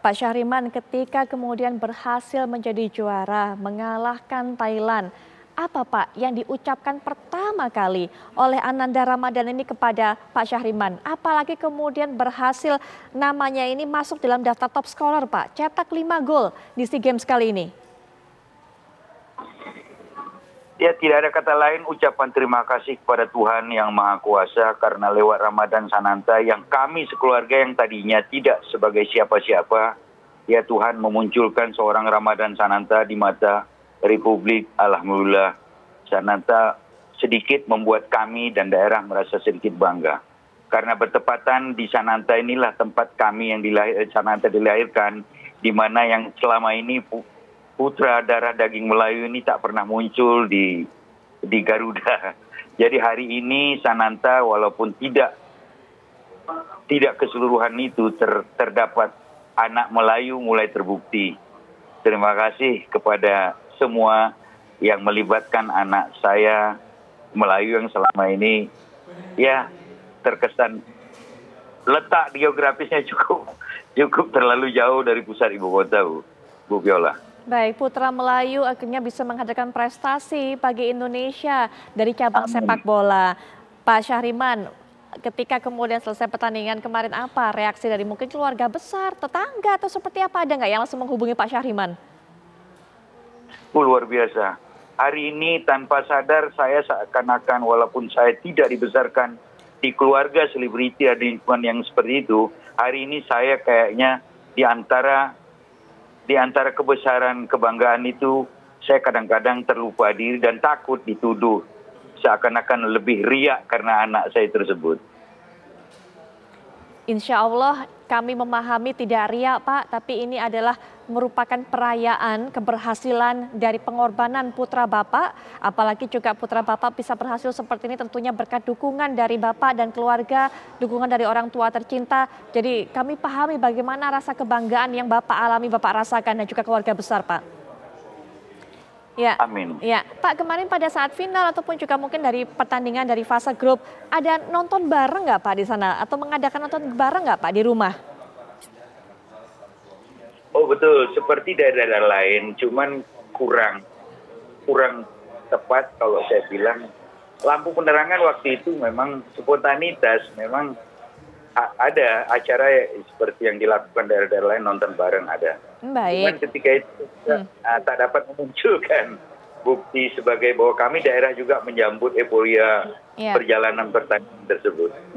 Pak Syahriman, ketika kemudian berhasil menjadi juara, mengalahkan Thailand, apa Pak yang diucapkan pertama kali oleh Ananda Ramadan ini kepada Pak Syahriman? Apalagi kemudian berhasil namanya ini masuk dalam daftar top scorer Pak, cetak 5 gol di SEA Games kali ini. Ya, tidak ada kata lain ucapan terima kasih kepada Tuhan Yang Maha Kuasa karena lewat Ramadan Sananta yang kami sekeluarga yang tadinya tidak sebagai siapa-siapa, ya Tuhan memunculkan seorang Ramadan Sananta di mata Republik. Alhamdulillah, Sananta sedikit membuat kami dan daerah merasa sedikit bangga. Karena bertepatan di Sananta inilah tempat kami yang Sananta dilahirkan, di mana yang selama ini putra darah daging Melayu ini tak pernah muncul di Garuda. Jadi hari ini Sananta walaupun tidak keseluruhan itu terdapat anak Melayu mulai terbukti. Terima kasih kepada semua yang melibatkan anak saya Melayu yang selama ini ya terkesan letak geografisnya cukup terlalu jauh dari pusat ibu kota, Bu Viola. Baik, putra Melayu akhirnya bisa menghadirkan prestasi bagi Indonesia dari cabang sepak bola. Pak Syahriman, ketika kemudian selesai pertandingan kemarin apa reaksi dari mungkin keluarga besar, tetangga atau seperti apa, ada nggak yang langsung menghubungi Pak Syahriman? Luar biasa. Hari ini tanpa sadar saya seakan-akan walaupun saya tidak dibesarkan di keluarga selebriti ada lingkungan yang seperti itu, hari ini saya kayaknya di antara kebesaran kebanggaan itu, saya kadang-kadang terlupa diri dan takut dituduh seakan-akan lebih riak karena anak saya tersebut. Insya Allah kami memahami tidak riak Pak, tapi ini adalah merupakan perayaan keberhasilan dari pengorbanan putra Bapak. Apalagi juga putra Bapak bisa berhasil seperti ini tentunya berkat dukungan dari Bapak dan keluarga, dukungan dari orang tua tercinta. Jadi kami pahami bagaimana rasa kebanggaan yang Bapak alami, Bapak rasakan dan juga keluarga besar Pak. Ya, amin. Ya, Pak, kemarin pada saat final ataupun juga mungkin dari pertandingan dari fase grup, ada nonton bareng nggak Pak di sana? Atau mengadakan nonton bareng nggak Pak di rumah? Oh betul, seperti daerah-daerah lain, cuman kurang tepat kalau saya bilang. Lampu penerangan waktu itu memang spontanitas, memang ada acara seperti yang dilakukan daerah-daerah lain nonton bareng ada. Baik. Cuman ketika itu tak dapat memunculkan bukti sebagai bahwa kami daerah juga menyambut euforia perjalanan pertandingan tersebut.